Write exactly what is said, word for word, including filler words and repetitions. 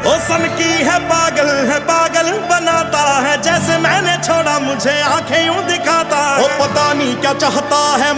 ओ सन की है पागल है पागल बनाता है, जैसे मैंने छोड़ा मुझे आंखें यूं दिखाता है। ओ पता नहीं क्या चाहता है।